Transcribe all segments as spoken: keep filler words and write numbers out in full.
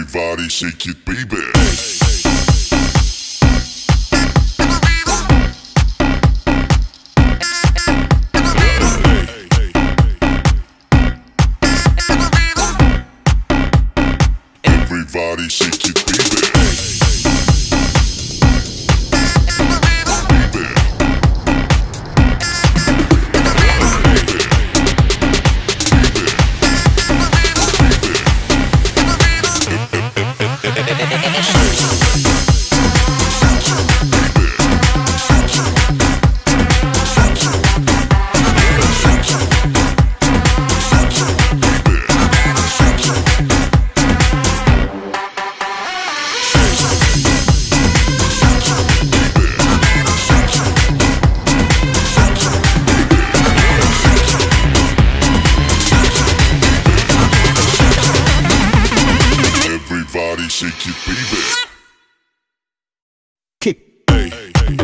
Everybody shake it, baby. Everybody shake it, baby. Everybody shake it, baby. Kick. Hey, hey, hey.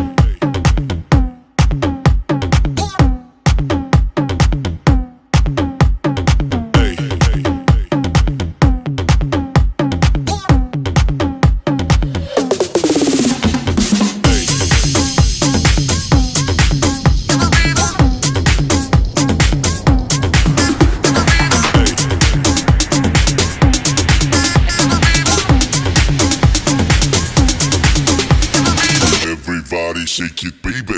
Everybody shake it, baby.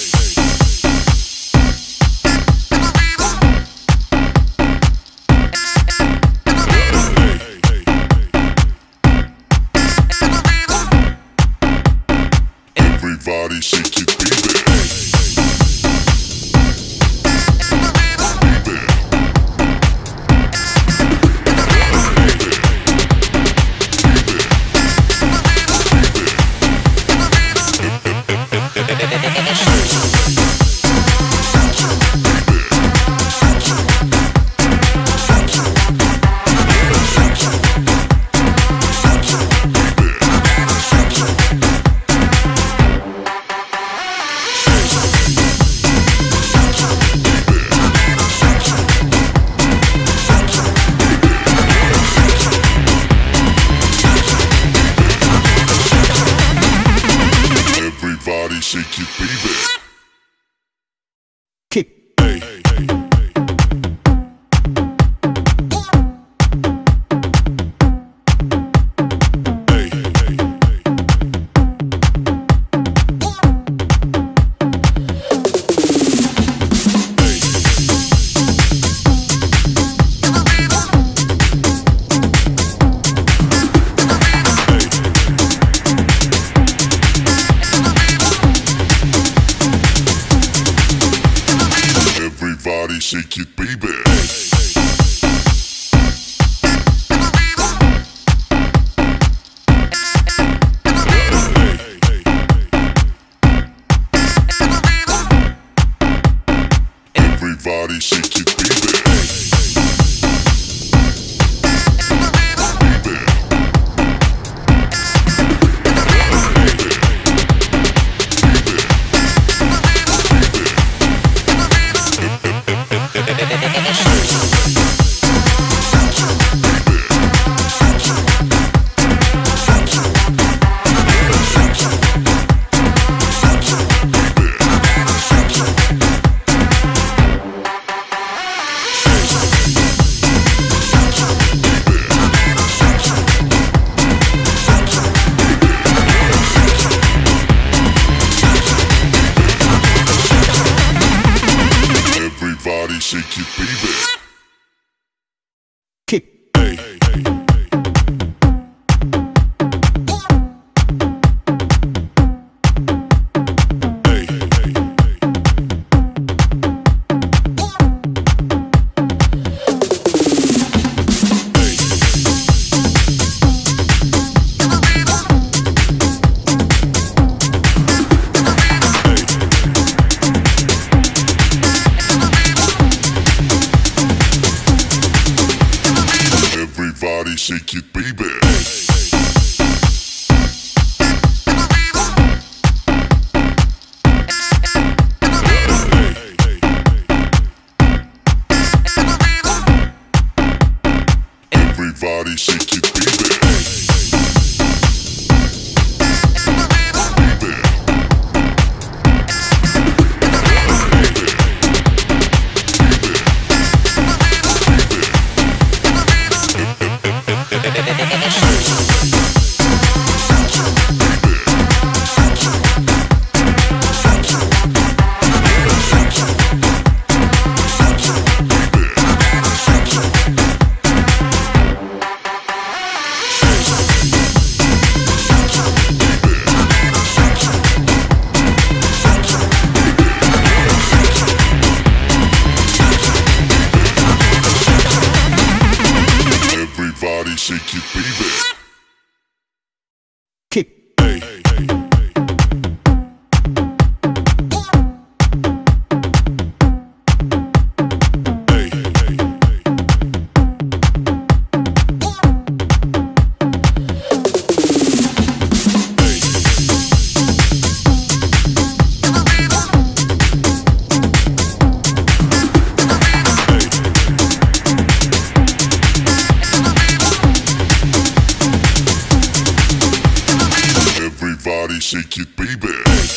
Everybody shake it, baby. Everybody shake it, baby. Kick. Hey, hey, hey. Everybody shake it, baby. Everybody shake it, baby. Everybody shake it, baby. Kick. Hey, hey, hey. Everybody shake it, baby. Everybody shake it, baby. Everybody shake it, baby. Kick. Hey, hey, hey, hey. Everybody shake it, baby.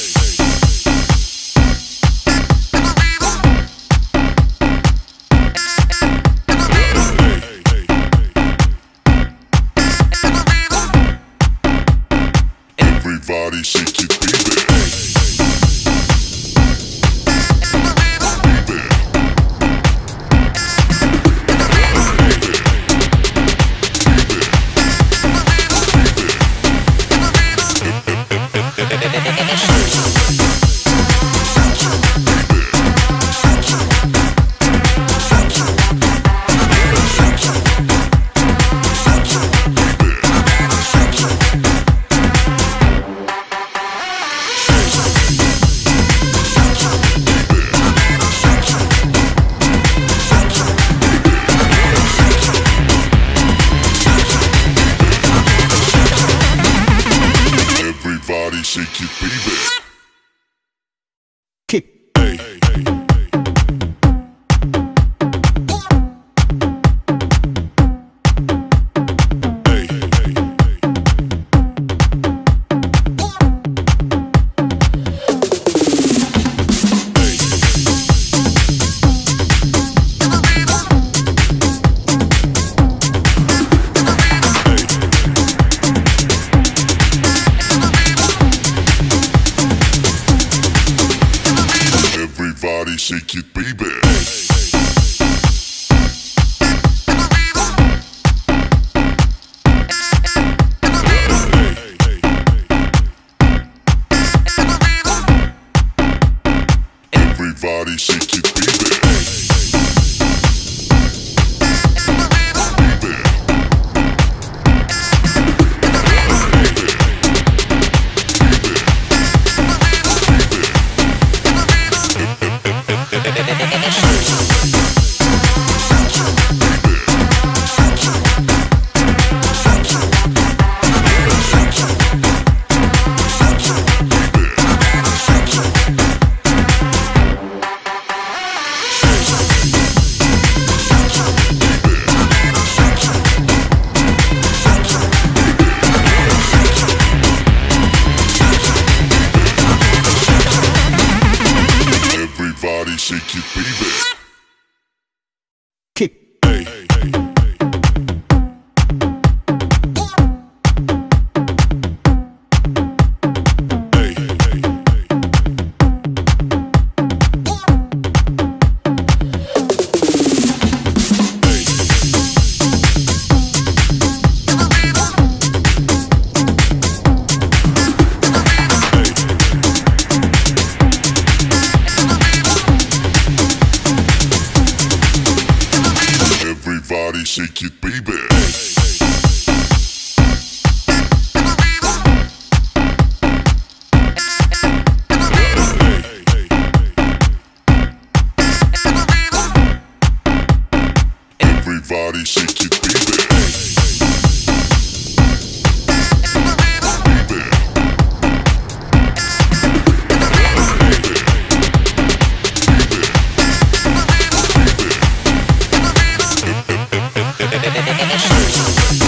Everybody shake it, baby. Everybody shake it, baby. Kick. Hey, hey, hey, hey. Everybody shake it, baby. Everybody shake it, baby. Everybody shake it, baby. Kick. Hey, hey, hey, hey. Everybody shake it, baby. Everybody shake it, baby. Baby. baby.